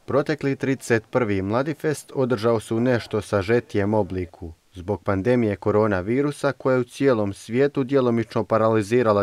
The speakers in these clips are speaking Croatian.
Protekli 31. Mladifest održao se u nešto sažetijem obliku zbog pandemije koronavirusa koja je u cijelom svijetu djelomično paralizirala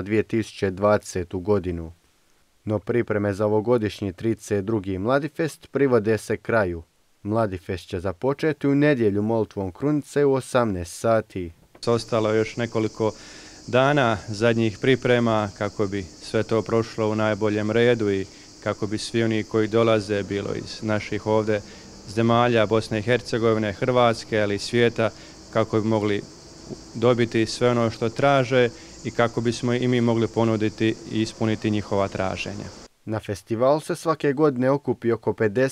2020. godinu. No pripreme za ovogodišnji 32. Mladifest privode se kraju. Mladifest će započeti u nedjelju molitvom krunice u 18 sati. Ostalo je još nekoliko dana zadnjih priprema kako bi sve to prošlo u najboljem redu i kako bi svi oni koji dolaze, bilo iz naših ovdje zemalja, Bosne i Hercegovine, Hrvatske, ali i svijeta, kako bi mogli dobiti sve ono što traže i kako bismo i mi mogli ponuditi i ispuniti njihova traženja. Na festivalu se svake godine okupi oko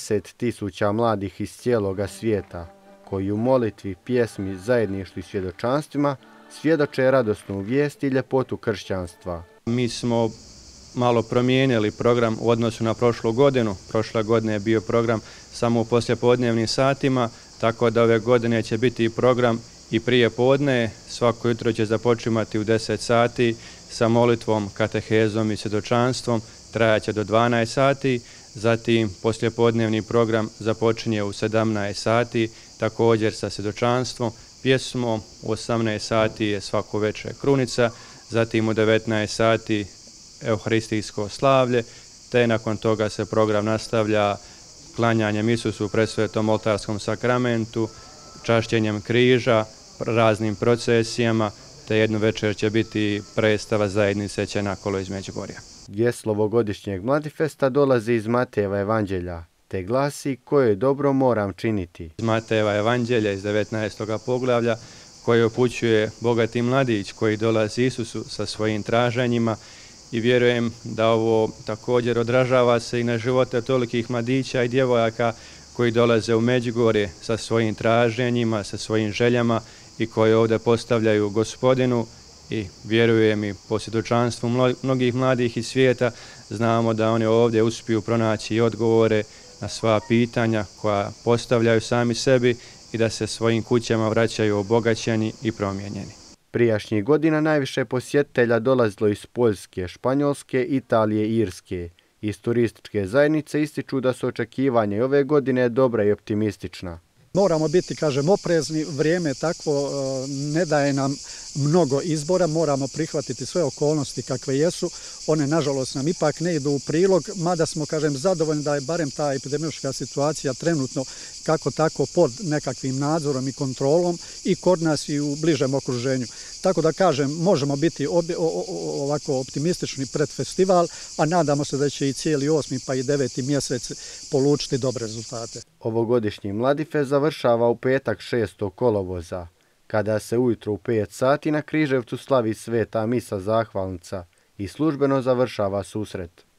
50.000 mladih iz cijeloga svijeta, koji u molitvi, pjesmi, zajedništvu i svjedočanstvima svjedoče radosnu vijest i ljepotu kršćanstva. Mi smo malo promijenili program u odnosu na prošlu godinu. Prošle godine je bio program samo u poslijepodnevnim satima, tako da ove godine će biti program i prije podne. Svako jutro će započimati u 10 sati sa molitvom, katehezom i svjedočanstvom. Trajaće do 12 sati. Zatim poslijepodnevni program započinje u 17 sati, također sa svjedočanstvom, pjesmom. U 18 sati je svako večer krunica, zatim u 19 sati euharistijsko slavlje, te nakon toga se program nastavlja klanjanjem Isusu u presvetom oltarskom sakramentu, čašćenjem križa, raznim procesijama, te jednu večer će biti predstava zajednice Ćenakolo iz Međugorja. Geslo ovogodišnjeg Mladifesta dolazi iz Matejeva evanđelja, te glasi koje dobro moram činiti. Iz Matejeva evanđelja iz 19. poglavlja koje upućuje bogati mladić koji dolazi Isusu sa svojim traženjima i vjerujem da ovo također odražava se i na živote tolikih mladića i djevojaka koji dolaze u Međugorje sa svojim traženjima, sa svojim željama i koji ovdje postavljaju Gospodinu i vjerujem i po svjedočanstvu mnogih mladih iz svijeta znamo da oni ovdje uspiju pronaći odgovore na sva pitanja koja postavljaju sami sebi i da se svojim kućama vraćaju obogaćeni i promijenjeni. Prijašnjih godina najviše posjetitelja dolazilo iz Poljske, Španjolske, Italije i Irske. Iz turističke zajednice ističu da su očekivanja i ove godine dobra i optimistična. Moramo biti, oprezni, vrijeme je takvo, ne daje nam mnogo izbora, moramo prihvatiti sve okolnosti kakve jesu. One, nažalost, nam ipak ne idu u prilog, mada smo, zadovoljni da je barem ta epidemiološka situacija trenutno kako tako pod nekakvim nadzorom i kontrolom i kod nas i u bližem okruženju. Tako da možemo biti ovako optimistični pred festival, a nadamo se da će i cijeli 8. pa i 9. mjesec polučiti dobre rezultate. Ovogodišnji Mladifest završava u petak 6. kolovoza, kada se ujutro u 5 sati na Križevcu slavi sveta misa zahvalnica i službeno završava susret.